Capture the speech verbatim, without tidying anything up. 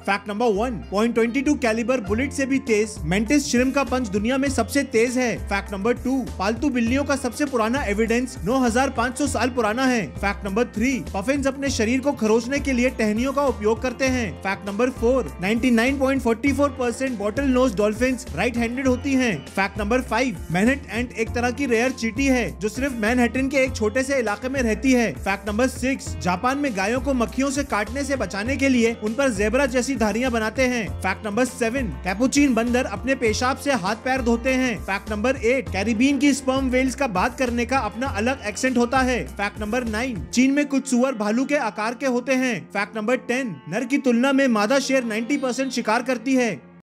Fact number one, point twenty two calibre bullet से भी तेज mantis shrimp का पंच दुनिया में सबसे तेज है। फैक्ट नंबर टू, पालतू बिल्लियों का सबसे पुराना एविडेंस नौ हज़ार पाँच सौ साल पुराना है। फैक्ट नंबर थ्री, पफिन्स अपने शरीर को खरोचने के लिए टहनियों का उपयोग करते हैं। Fact number four, ninety nine point four four percent bottlenose dolphins right handed होती हैं। Fact number five, Manhattan ant एक तरह की रेयर चींटी है जो सिर्फ मैनहट्टन के एक छोटे से इलाके में रहती है। फैक्ट नंबर सिक्स, जापान में गायों को मक्खियों से काटने से बचाने के लिए उन पर जेब्रा जैसी धारियां बनाते हैं। फैक्ट नंबर सेवन, कैपुचिन बंदर अपने पेशाब से हाथ पैर धोते हैं। फैक्ट नंबर एट, कैरिबियन की स्पर्म वेल्स का बात करने का अपना अलग एक्सेंट होता है। फैक्ट नंबर नाइन, चीन में कुछ सुअर भालू के आकार के होते हैं। फैक्ट नंबर टेन, नर की तुलना में मादा शेर नाइंटी परसेंट शिकार करती है।